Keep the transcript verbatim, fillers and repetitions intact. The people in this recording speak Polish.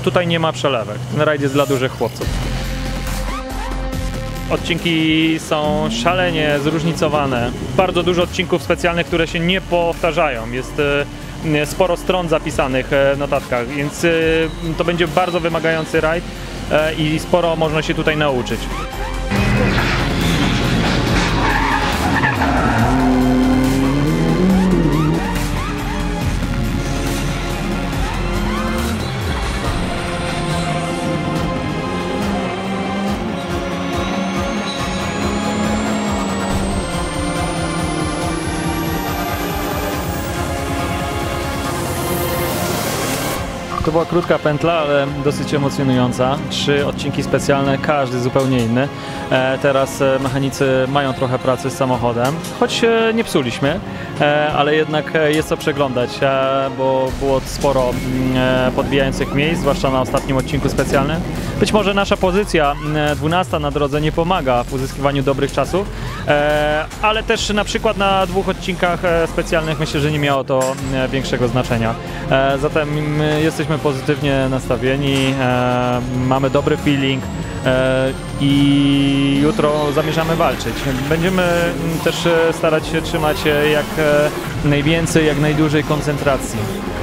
tutaj nie ma przelewek. Ten rajd jest dla dużych chłopców. Odcinki są szalenie zróżnicowane. Bardzo dużo odcinków specjalnych, które się nie powtarzają. Jest sporo stron zapisanych w notatkach, więc to będzie bardzo wymagający rajd i sporo można się tutaj nauczyć. To była krótka pętla, ale dosyć emocjonująca. Trzy odcinki specjalne, każdy zupełnie inny. E, teraz mechanicy mają trochę pracy z samochodem, choć e, nie psuliśmy, e, ale jednak jest co przeglądać, e, bo było sporo e, podbijających miejsc, zwłaszcza na ostatnim odcinku specjalnym. Być może nasza pozycja dwunasta na drodze nie pomaga w uzyskiwaniu dobrych czasów, e, ale też na przykład na dwóch odcinkach specjalnych myślę, że nie miało to większego znaczenia. E, zatem jesteśmy pozytywnie nastawieni, e, mamy dobry feeling e, i jutro zamierzamy walczyć. Będziemy też starać się trzymać jak najwięcej, jak najdłużej koncentracji.